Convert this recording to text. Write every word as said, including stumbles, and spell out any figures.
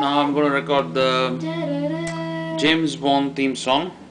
Now I'm going to record the James Bond theme song.